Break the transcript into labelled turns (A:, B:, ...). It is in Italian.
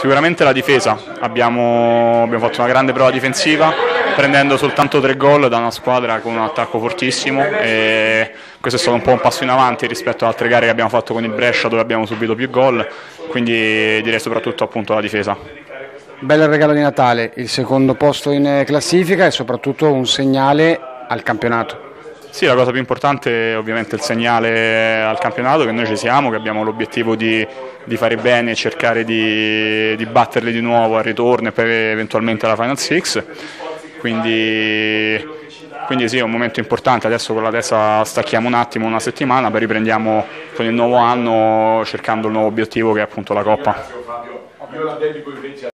A: Sicuramente la difesa, abbiamo fatto una grande prova difensiva prendendo soltanto 3 gol da una squadra con un attacco fortissimo e questo è stato un po' un passo in avanti rispetto ad altre gare che abbiamo fatto con il Brescia dove abbiamo subito più gol, quindi direi soprattutto appunto la difesa.
B: Bello regalo di Natale, il secondo posto in classifica e soprattutto un segnale al campionato.
A: Sì, la cosa più importante è ovviamente il segnale al campionato, che noi ci siamo, che abbiamo l'obiettivo di fare bene e cercare di batterli di nuovo al ritorno e poi eventualmente alla Final Six. Quindi sì, è un momento importante, adesso con la testa stacchiamo un attimo, una settimana, poi riprendiamo con il nuovo anno cercando il nuovo obiettivo che è appunto la Coppa.